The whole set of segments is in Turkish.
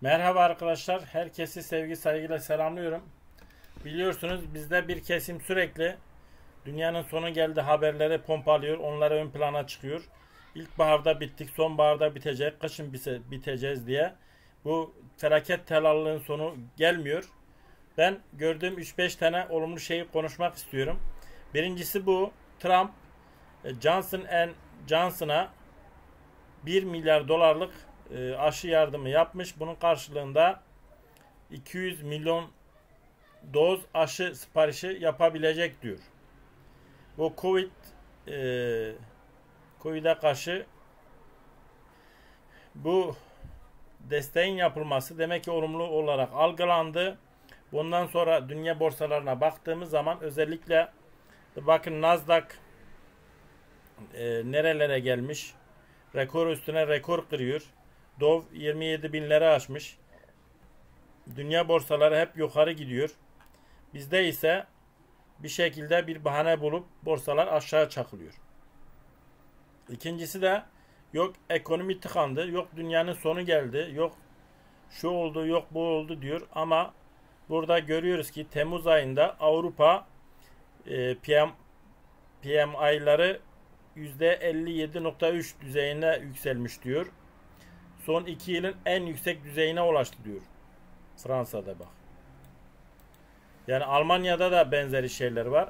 Merhaba arkadaşlar. Herkesi sevgi saygıyla selamlıyorum. Biliyorsunuz bizde bir kesim sürekli dünyanın sonu geldi haberleri pompalıyor. Onlara ön plana çıkıyor. İlkbaharda bittik, sonbaharda bitecek, kışın biteceğiz diye. Bu felaket telallığın sonu gelmiyor. Ben gördüğüm 3-5 tane olumlu şeyi konuşmak istiyorum. Birincisi bu. Trump Johnson Johnson'a 1 milyar dolarlık aşı yardımı yapmış. Bunun karşılığında 200 milyon doz aşı siparişi yapabilecek diyor. Bu Covid'e karşı bu desteğin yapılması demek ki olumlu olarak algılandı. Bundan sonra dünya borsalarına baktığımız zaman özellikle bakın Nasdaq nerelere gelmiş? Rekor üstüne rekor kırıyor. Dow 27 binleri aşmış. Dünya borsaları hep yukarı gidiyor. Bizde ise bir şekilde bir bahane bulup borsalar aşağı çakılıyor. İkincisi de yok ekonomi tıkandı, yok dünyanın sonu geldi, yok şu oldu, yok bu oldu diyor. Ama burada görüyoruz ki Temmuz ayında Avrupa PMI'ları %57.3 düzeyine yükselmiş diyor. Son 2 yılın en yüksek düzeyine ulaştı diyor. Fransa'da bak. Yani Almanya'da da benzeri şeyler var.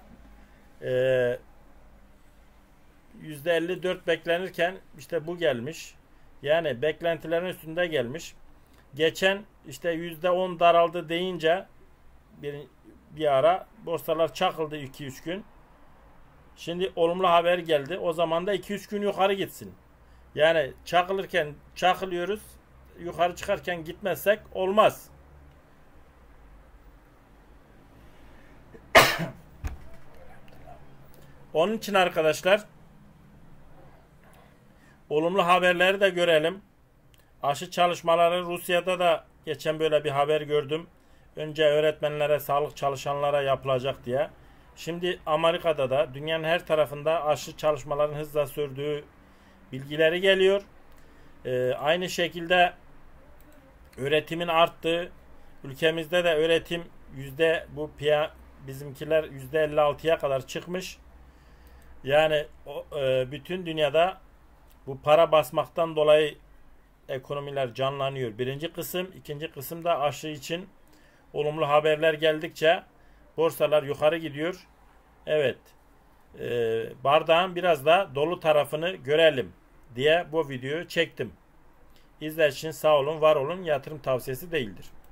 %54 beklenirken işte bu gelmiş. Yani beklentilerin üstünde gelmiş. Geçen işte %10 daraldı deyince bir ara borsalar çakıldı 2-3 gün. Şimdi olumlu haber geldi. O zaman da 2-3 gün yukarı gitsin. Yani çakılırken çakılıyoruz. Yukarı çıkarken gitmezsek olmaz. Onun için arkadaşlar olumlu haberleri de görelim. Aşı çalışmaları Rusya'da da geçen böyle bir haber gördüm. Önce öğretmenlere, sağlık çalışanlara yapılacak diye. Şimdi Amerika'da da dünyanın her tarafında aşı çalışmaların hızla sürdüğü bilgileri geliyor. Aynı şekilde üretimin arttığı, ülkemizde de üretim bizimkiler %56'ya kadar çıkmış. Yani bütün dünyada bu para basmaktan dolayı ekonomiler canlanıyor. Birinci kısım, ikinci kısım da aşı için olumlu haberler geldikçe borsalar yukarı gidiyor. Evet, bardağın biraz da dolu tarafını görelim diye bu videoyu çektim. İzlediğiniz için sağ olun, var olun. Yatırım tavsiyesi değildir.